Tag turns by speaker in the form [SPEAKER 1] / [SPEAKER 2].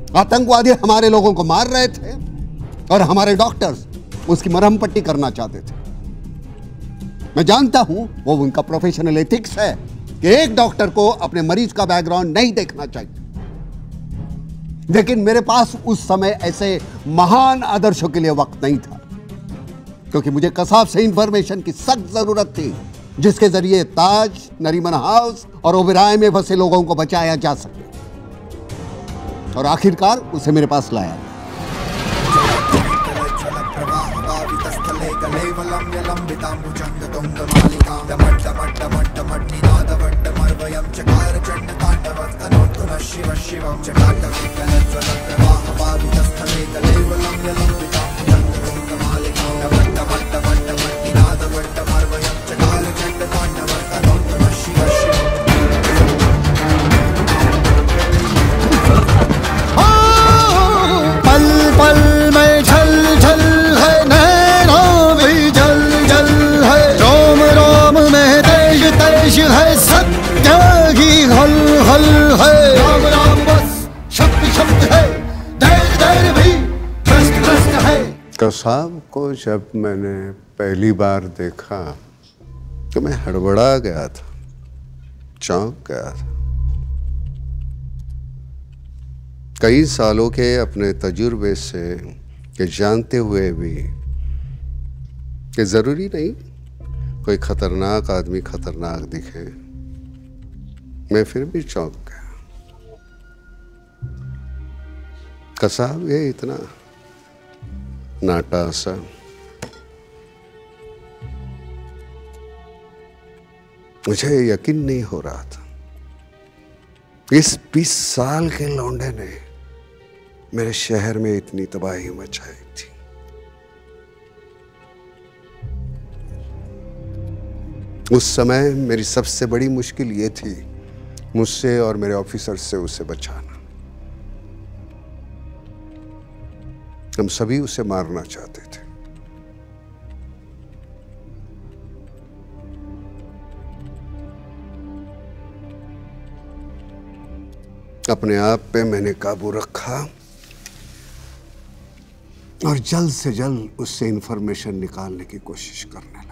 [SPEAKER 1] आतंकवादी हमारे लोगों को मार रहे थे और हमारे डॉक्टर्स उसकी मरहम पट्टी करना चाहते थे। मैं जानता हूं वो उनका प्रोफेशनल एथिक्स है कि एक डॉक्टर को अपने मरीज का बैकग्राउंड नहीं देखना चाहिए, लेकिन मेरे पास उस समय ऐसे महान आदर्शों के लिए वक्त नहीं था, क्योंकि मुझे कसाब से इंफॉर्मेशन की सख्त जरूरत थी जिसके जरिए ताज, नरीमन हाउस और ओबेरॉय में फंसे लोगों को बचाया जा सके। और आखिरकार उसे मेरे पास लाया।
[SPEAKER 2] कसाब को जब मैंने पहली बार देखा तो मैं हड़बड़ा गया था, चौंक गया था। कई सालों के अपने तजुर्बे से कि जानते हुए भी कि जरूरी नहीं कोई खतरनाक आदमी खतरनाक दिखे, मैं फिर भी चौंक गया। कसाब ये इतना नाटा सा, मुझे यकीन नहीं हो रहा था इस 20 साल के लौंडे ने मेरे शहर में इतनी तबाही मचाई थी। उस समय मेरी सबसे बड़ी मुश्किल ये थी मुझसे और मेरे ऑफिसर से उसे बचाना। हम सभी उसे मारना चाहते थे। अपने आप पे मैंने काबू रखा और जल्द से जल्द उससे इंफॉर्मेशन निकालने की कोशिश करने लगा।